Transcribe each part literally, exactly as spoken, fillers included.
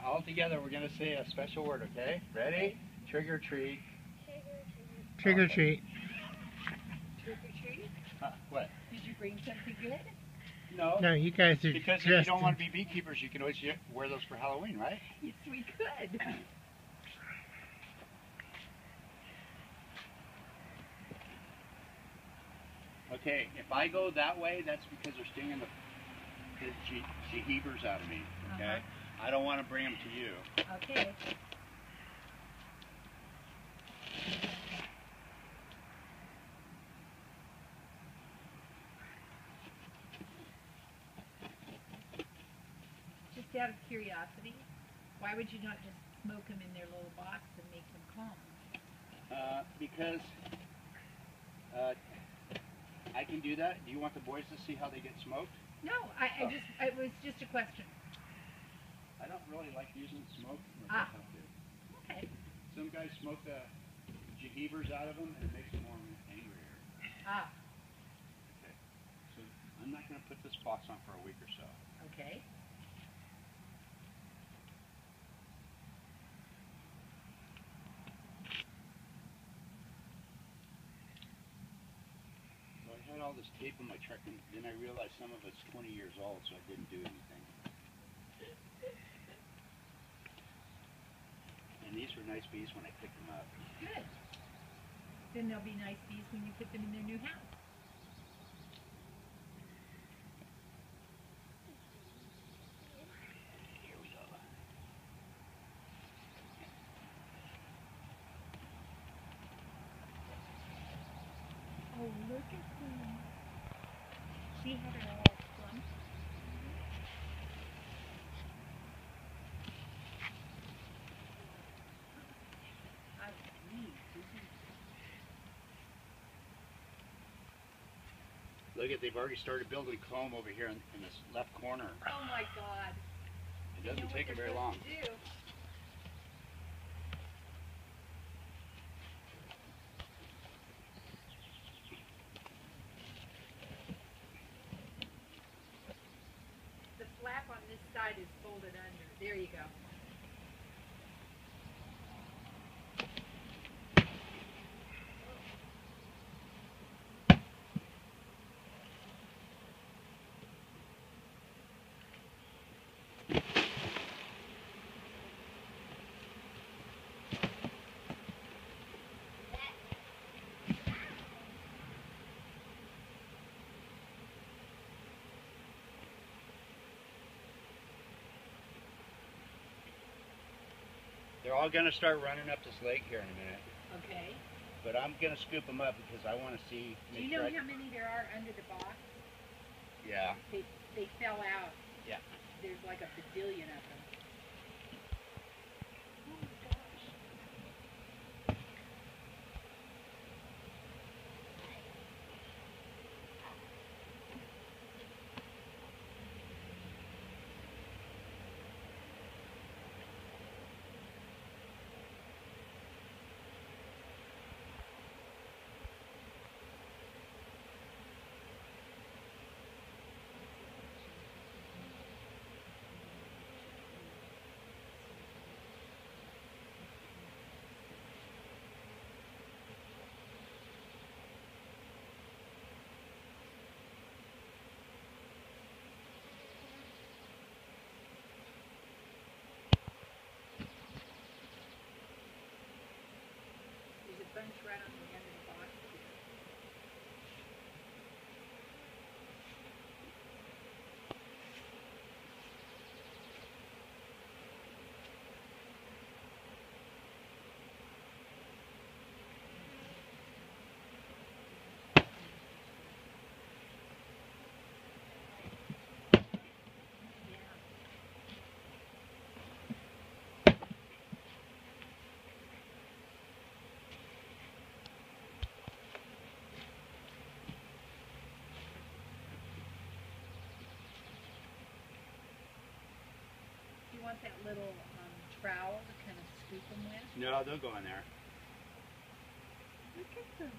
all together we're going to say a special word, okay? Ready? Trick or treat. Trick or treat. Trick or treat? Huh, what? Did you bring something good? No. No, you guys are Because if you don't want to be beekeepers, you can always wear those for Halloween, right? Yes, we could. Okay, if I go that way, that's because they're stinging the, the jehebers out of me, okay? Uh-huh. I don't want to bring them to you. Okay. Just out of curiosity, why would you not just smoke them in their little box and make them calm? Uh, because uh, I can do that. Do you want the boys to see how they get smoked? No, I, I oh. just, it was just a question. I don't really like using smoke. Ah. Okay. Some guys smoke the jehebers out of them and it makes them more angrier. Ah. Okay. So I'm not going to put this box on for a week or so. Okay. I had all this tape on my truck, and then I realized some of it's twenty years old, so I didn't do anything. And these were nice bees when I picked them up. Good. Then they'll be nice bees when you put them in their new house. Here we go. Oh, look at them. She had her all slumped. I see. Look at, they've already started building comb over here in, in this left corner. Oh my God. It doesn't take them very long. Do. The flap on this side is folded under. There you go. They're all going to start running up this lake here in a minute. Okay. But I'm going to scoop them up because I want to see. Do you know how many there are under the box? Yeah. They, they fell out. Yeah. There's like a bazillion of them. Bunch right on the end of the box here. Want that little um, trowel to kind of scoop them with? No, they'll go in there. Look at them.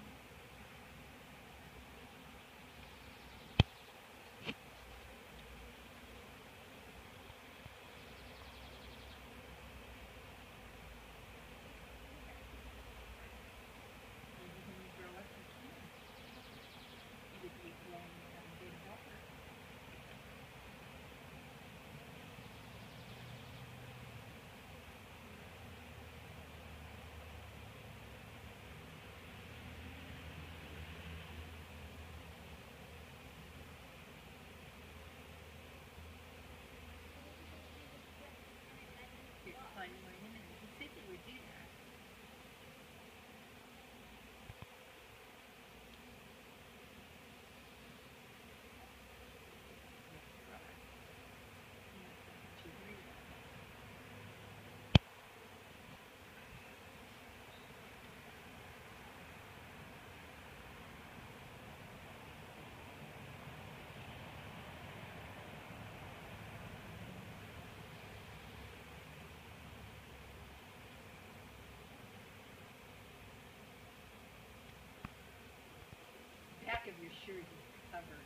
sure he's covered.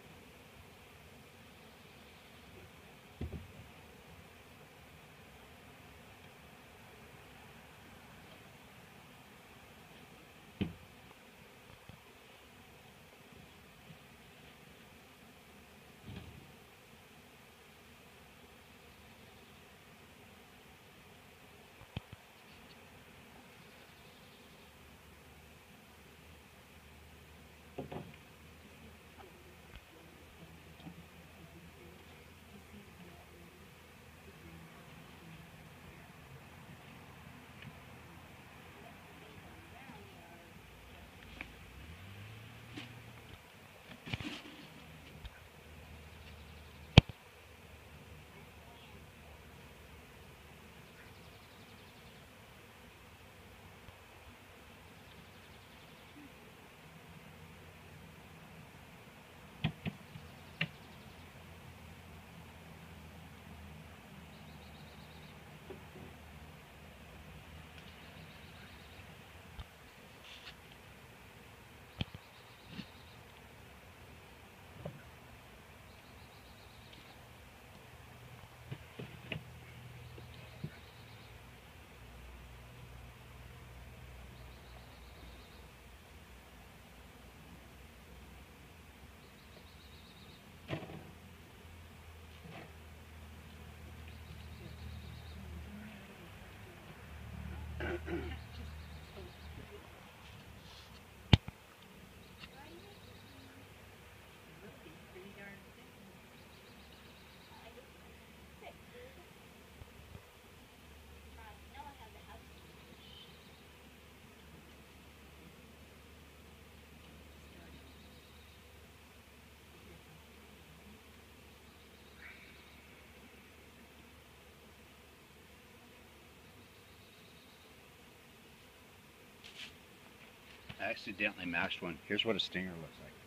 I accidentally mashed one. Here's what a stinger looks like.